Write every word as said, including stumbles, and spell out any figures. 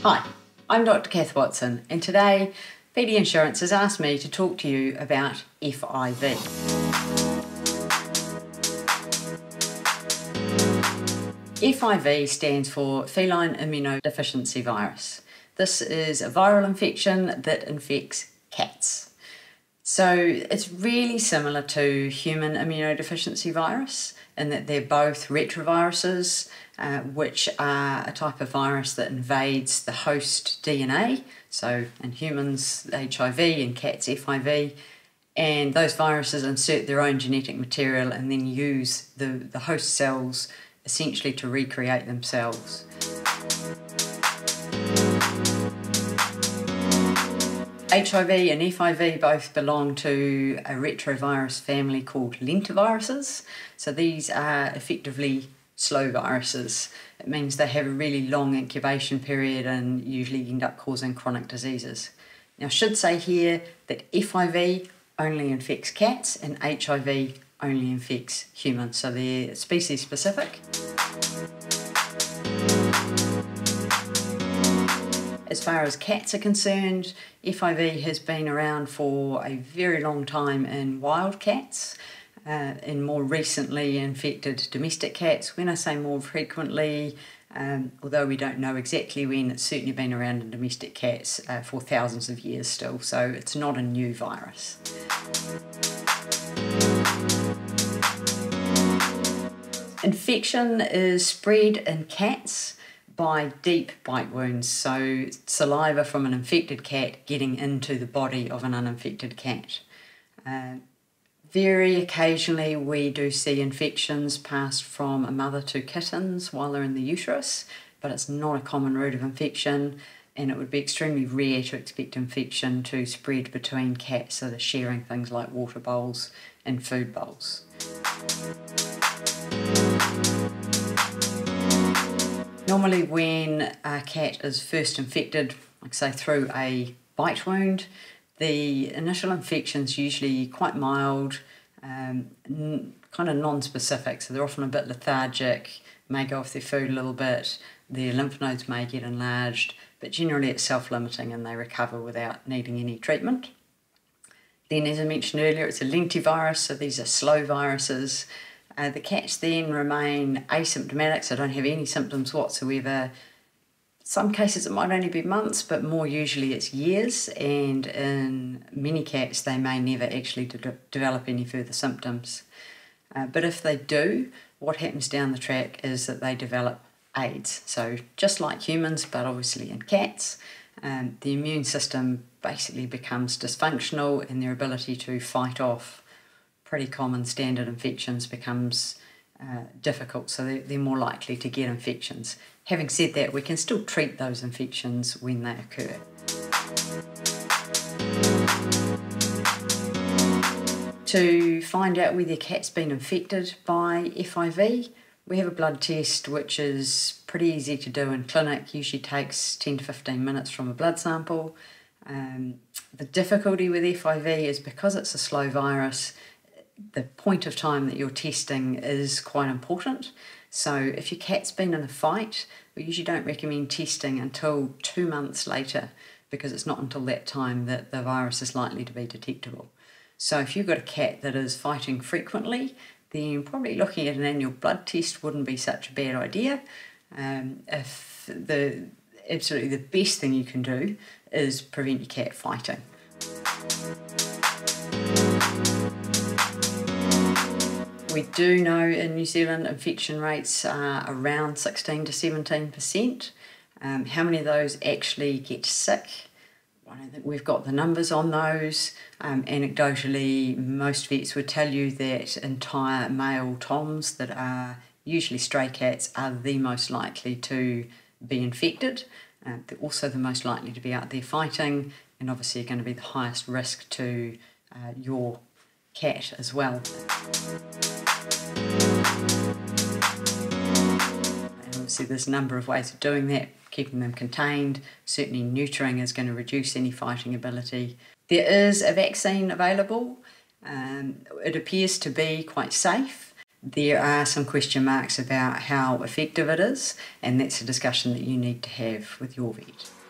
Hi, I'm Doctor Cath Watson, and today P D Insurance has asked me to talk to you about F I V. F I V stands for Feline Immunodeficiency Virus. This is a viral infection that infects cats. So it's really similar to human immunodeficiency virus in that they're both retroviruses, uh, which are a type of virus that invades the host D N A. So in humans, H I V, and cats, F I V. And those viruses insert their own genetic material and then use the, the host cells essentially to recreate themselves. H I V and F I V both belong to a retrovirus family called lentiviruses. So these are effectively slow viruses. It means they have a really long incubation period and usually end up causing chronic diseases. Now I should say here that F I V only infects cats and H I V only infects humans, so they're species specific. As far as cats are concerned, F I V has been around for a very long time in wild cats, uh, and more recently infected domestic cats. When I say more frequently, um, although we don't know exactly when, it's certainly been around in domestic cats uh, for thousands of years still, so it's not a new virus. Infection is spread in cats by deep bite wounds, so saliva from an infected cat getting into the body of an uninfected cat. Uh, very occasionally we do see infections passed from a mother to kittens while they're in the uterus, but it's not a common route of infection, and it would be extremely rare to expect infection to spread between cats that are sharing things like water bowls and food bowls. Normally when a cat is first infected, like say through a bite wound, the initial infection's usually quite mild, um, n- kind of non-specific, so they're often a bit lethargic, may go off their food a little bit, their lymph nodes may get enlarged, but generally it's self-limiting and they recover without needing any treatment. Then, as I mentioned earlier, it's a lentivirus, so these are slow viruses. Uh, the cats then remain asymptomatic, so don't have any symptoms whatsoever. Some cases it might only be months, but more usually it's years, and in many cats they may never actually de- develop any further symptoms. Uh, but if they do, what happens down the track is that they develop AIDS. So just like humans, but obviously in cats, um, the immune system basically becomes dysfunctional and their ability to fight off pretty common standard infections becomes uh, difficult, so they're, they're more likely to get infections. Having said that, we can still treat those infections when they occur. To find out whether your cat's been infected by F I V, we have a blood test which is pretty easy to do in clinic, usually takes ten to fifteen minutes from a blood sample. Um, the difficulty with F I V is because it's a slow virus, the point of time that you're testing is quite important. So if your cat's been in a fight, we usually don't recommend testing until two months later, because it's not until that time that the virus is likely to be detectable. So if you've got a cat that is fighting frequently, then probably looking at an annual blood test wouldn't be such a bad idea. Um, if the absolutely the best thing you can do is prevent your cat fighting. We do know in New Zealand infection rates are around sixteen to seventeen percent. Um, how many of those actually get sick? I don't think we've got the numbers on those. Um, anecdotally, most vets would tell you that entire male toms that are usually stray cats are the most likely to be infected. Uh, they're also the most likely to be out there fighting, and obviously are going to be the highest risk to uh, your cat as well. And obviously there's a number of ways of doing that, keeping them contained. Certainly neutering is going to reduce any fighting ability. There is a vaccine available. Um, it appears to be quite safe. there are some question marks about how effective it is, and that's a discussion that you need to have with your vet.